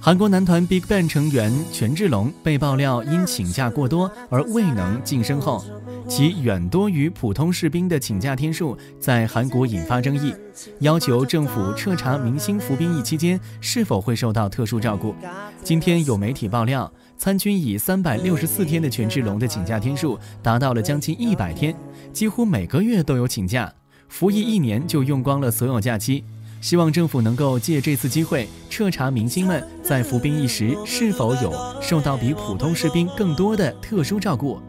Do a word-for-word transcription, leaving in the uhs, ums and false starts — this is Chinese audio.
韩国男团 BigBang 成员权志龙被爆料因请假过多而未能晋升后，其远多于普通士兵的请假天数在韩国引发争议，要求政府彻查明星服兵役期间是否会受到特殊照顾。今天有媒体爆料，参军以三百六十四天的权志龙的请假天数达到了将近一百天，几乎每个月都有请假，服役一年就用光了所有假期。希望政府能够借这次机会彻查明星们在服兵役时是否有受到比普通士兵更多的特殊照顾。